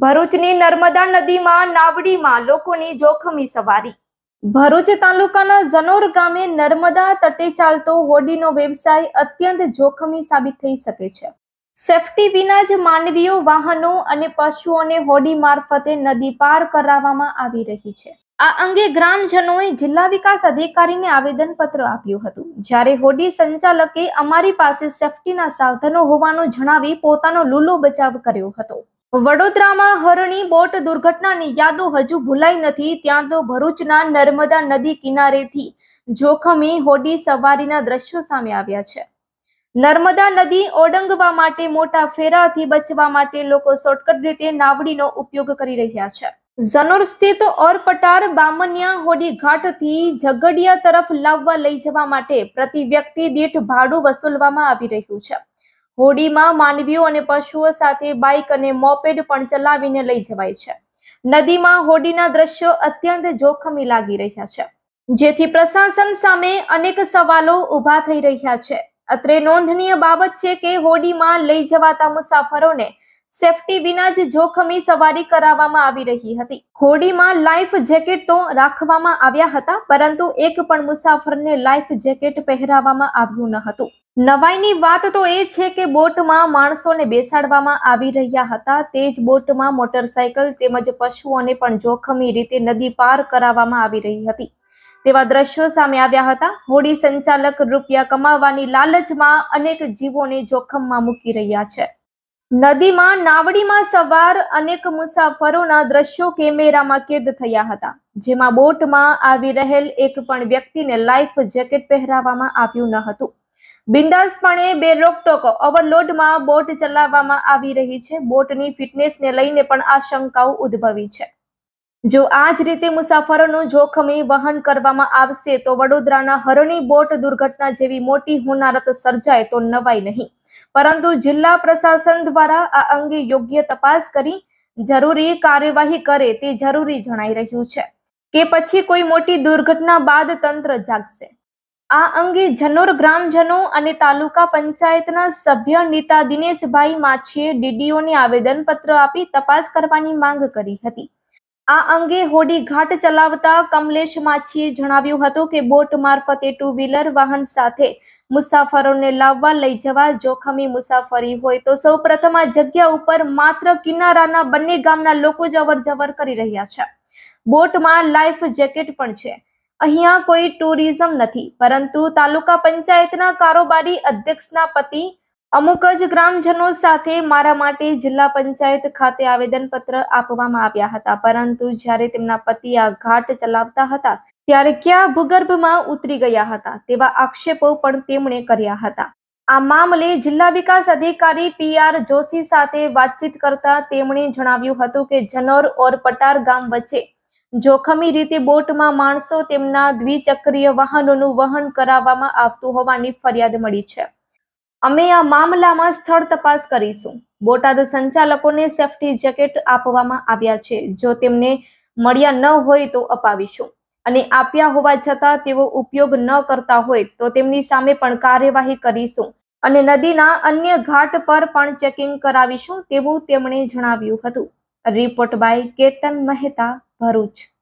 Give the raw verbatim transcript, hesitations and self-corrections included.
ભરૂચની નર્મદા નદીમાં નાવડીમાં લોકોની જોખમી સવારી। ભરૂચ તાલુકાના ઝનોર ગામે નર્મદા તટે ચાલતો હોડીનો વ્યવસાય અત્યંત જોખમી સાબિત થઈ શકે છે। સેફટી વિના જ માનવીઓ, વાહનો અને પશુઓને હોડી મારફતે નદી પાર કરાવવામાં આવી રહી છે। આ અંગે ગ્રામજનોએ જિલ્લા વિકાસ અધિકારીને આવેદન પત્ર આપ્યું હતું, જ્યારે હોડી સંચાલકે અમારી પાસે સેફટીના સાધનો હોવાનું જણાવી પોતાનો લૂલો બચાવ કર્યો હતો। વડોદરામાં હરણી બોટ દુર્ઘટનાની યાદો હજુ ભૂલાઈ નથી, ત્યાં તો ભરૂચના નર્મદા નદી કિનારેથી જોખમી હોડી સવારીના દ્રશ્યો સામે આવ્યા છે। નર્મદા નદી ઓળંગવા માટે મોટા ફેરાથી બચવા માટે લોકો શોર્ટકટ રીતે નાવડીનો ઉપયોગ કરી રહ્યા છે। ઝનોર સ્થિત ઓરપટાર બામણિયા હોડી ઘાટથી ઝઘડિયા તરફ લાવવા લઈ જવા માટે પ્રતિ વ્યક્તિ દીઠ ભાડું વસૂલવામાં આવી રહ્યું છે। હોડીમાં માનવીઓ અને પશુઓ સાથે બાઇક અને મોપેડ પણ ચલાવીને લઈ જવાય છે। નદીમાં હોડીના દ્રશ્યો અત્યંત જોખમી લાગી રહ્યા છે, જેથી પ્રશાસન સામે અનેક સવાલો ઊભા થઈ રહ્યા છે। અત્રે નોંધનીય બાબત છે કે હોડીમાં લઈ જવાતા મુસાફરોને સેફટી વિના જ જોખમી સવારી કરાવવામાં આવી રહી હતી। હોડીમાં લાઈફ જેકેટ તો રાખવામાં આવ્યા હતા, પરંતુ એક પણ મુસાફરને લાઈફ જેકેટ પહેરાવવામાં આવ્યું ન હતું। નવાઈની વાત તો એ છે કે બોટમાં માણસોને બેસાડવામાં આવી રહ્યા હતા, તે જ બોટમાં મોટરસાયકલ તેમજ પશુઓને પણ જોખમી રીતે નદી પાર કરાવવામાં આવી રહી હતી તેવા દ્રશ્યો સામે આવ્યા હતા। હોડી સંચાલક રૂપિયા કમાવાની લાલચમાં અનેક જીવોને જોખમમાં મૂકી રહ્યા છે। નદીમાં નાવડીમાં સવાર અનેક મુસાફરોના દ્રશ્યો કેમેરામાં કેદ થયા હતા, જેમાં બોટમાં આવી રહેલ એક પણ વ્યક્તિને લાઈફ જેકેટ પહેરાવવામાં આવ્યું ન હતું। બિંદાસપણે બે રોકટોક ઓવરલોડમાં બોટ ચલાવવામાં આવી રહી છે। બોટની ફિટનેસને લઈને પણ આશંકાઓ ઉદ્ભવી છે। જો આ જ રીતે મુસાફરોનું જોખમી વહન કરવામાં આવશે તો વડોદરાના હરણી બોટ દુર્ઘટના જેવી મોટી હોનારત સર્જાય તો નવાઈ નહીં, પરંતુ જિલ્લા પ્રશાસન દ્વારા આ અંગે યોગ્ય તપાસ કરી જરૂરી કાર્યવાહી કરે તે જરૂરી જણાઈ રહ્યું છે કે પછી કોઈ મોટી દુર્ઘટના બાદ તંત્ર જાગશે। આ અંગે ઝનોર ગ્રામજનો અને તાલુકા પંચાયતના સભ્ય નીતા દિનેશભાઈ માછીએ ડીડીઓને આવેદન પત્ર આપી તપાસ કરવાની માંગ કરી હતી। આ અંગે હોડી ઘાટ ચલાવતા કમલેશ માછીએ જણાવ્યું હતું કે બોટ મારફતે ટુ વ્હીલર વાહન સાથે મુસાફરોને લાવવા લઈ જવા જોખમી મુસાફરી હોય તો સૌ પ્રથમ આ જગ્યા ઉપર માત્ર કિનારાના બંને ગામના લોકો જ અવર જવર કરી રહ્યા છે। બોટમાં લાઈફ જેકેટ પણ છે। અહીંયા કોઈ ટુરિઝમ નથી, પરંતુ તાલુકા પંચાયતના કારોબારી અધ્યક્ષના પતિ અમુક જ ગ્રામજનો સાથે મારા માટે જિલ્લા પંચાયત ખાતે આવેદન પત્ર આપવામાં આવ્યા હતા, પરંતુ જ્યારે તેમના પતિ આ ઘાટ ચલાવતા હતા ત્યારે ક્યાં ભૂગર્ભમાં ઉતરી ગયા હતા તેવા આક્ષેપો પણ તેમણે કર્યા હતા। આ મામલે જિલ્લા વિકાસ અધિકારી પી આર જોશી સાથે વાતચીત કરતા તેમણે જણાવ્યું હતું કે ઝનોર ઓરપટાર ગામ વચ્ચે જોખમી રીતે બોટમાં માણસો તેમના દ્વિચક્રીય વાહનોનું વહન કરાવવામાં આવતું હોવાની ફરિયાદ મળી છે। અમે આ મામલામાં સ્થળ તપાસ કરીશું। બોટાદ સંચાલકોને સેફટી જેકેટ આપવામાં આવ્યા છે, જો તેમને મળ્યા ન હોય તો અપાવીશું, અને આપ્યા હોવા છતાં તેઓ ઉપયોગ ન કરતા હોય તો તેમની સામે પણ કાર્યવાહી કરીશું અને નદીના અન્ય ઘાટ પર પણ ચેકિંગ કરાવીશું તેવું તેમણે જણાવ્યું હતું। Report by Ketan Mehta, Bharuch.